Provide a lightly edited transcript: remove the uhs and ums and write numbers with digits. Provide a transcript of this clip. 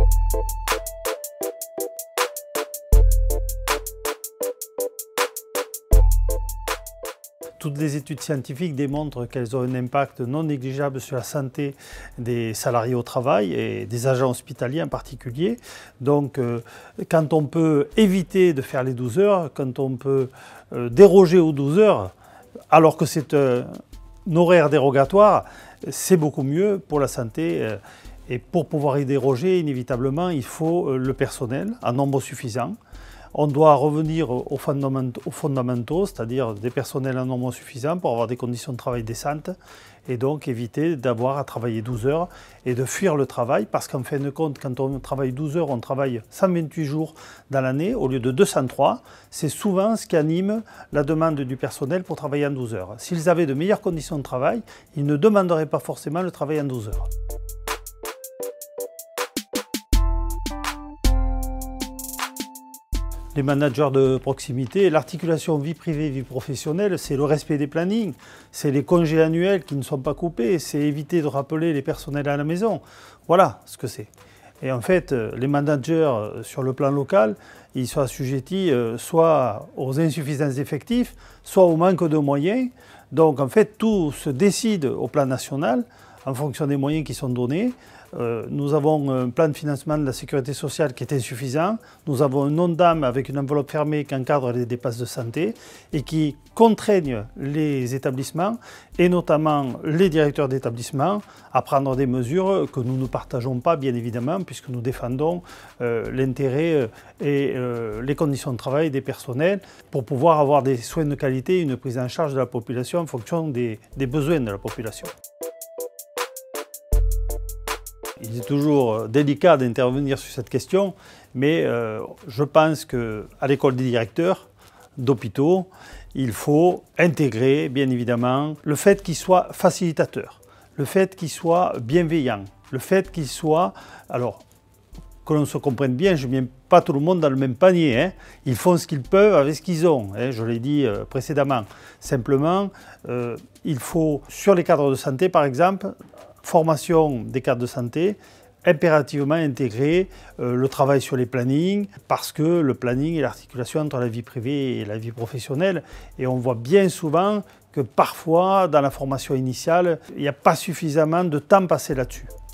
Toutes les études scientifiques démontrent qu'elles ont un impact non négligeable sur la santé des salariés au travail et des agents hospitaliers en particulier. Donc, quand on peut éviter de faire les 12 heures, quand on peut déroger aux 12 heures, alors que c'est un horaire dérogatoire, c'est beaucoup mieux pour la santé. Et pour pouvoir y déroger, inévitablement, il faut le personnel en nombre suffisant. On doit revenir aux fondamentaux, c'est-à-dire des personnels en nombre suffisant pour avoir des conditions de travail décentes et donc éviter d'avoir à travailler 12 heures et de fuir le travail parce qu'en fin de compte, quand on travaille 12 heures, on travaille 128 jours dans l'année au lieu de 203. C'est souvent ce qui anime la demande du personnel pour travailler en 12 heures. S'ils avaient de meilleures conditions de travail, ils ne demanderaient pas forcément le travail en 12 heures. Les managers de proximité, l'articulation vie privée-vie professionnelle, c'est le respect des plannings, c'est les congés annuels qui ne sont pas coupés, c'est éviter de rappeler les personnels à la maison. Voilà ce que c'est. Et en fait, les managers sur le plan local, ils sont assujettis soit aux insuffisances d'effectifs, soit au manque de moyens. Donc en fait, tout se décide au plan national en fonction des moyens qui sont donnés. Nous avons un plan de financement de la sécurité sociale qui est insuffisant. Nous avons un ONDAM avec une enveloppe fermée qui encadre les dépenses de santé et qui contraignent les établissements et notamment les directeurs d'établissement à prendre des mesures que nous ne partageons pas bien évidemment puisque nous défendons l'intérêt et les conditions de travail des personnels pour pouvoir avoir des soins de qualité et une prise en charge de la population en fonction des besoins de la population. Il est toujours délicat d'intervenir sur cette question, mais je pense qu'à l'école des directeurs d'hôpitaux, il faut intégrer, bien évidemment, le fait qu'ils soient facilitateurs, le fait qu'ils soient bienveillants, le fait qu'ils soient... Alors, que l'on se comprenne bien, je ne mets pas tout le monde dans le même panier. Hein. Ils font ce qu'ils peuvent avec ce qu'ils ont, hein, je l'ai dit précédemment. Simplement, il faut, sur les cadres de santé par exemple, formation des cadres de santé, impérativement intégrer le travail sur les plannings, parce que le planning est l'articulation entre la vie privée et la vie professionnelle. Et on voit bien souvent que parfois, dans la formation initiale, il n'y a pas suffisamment de temps passé là-dessus.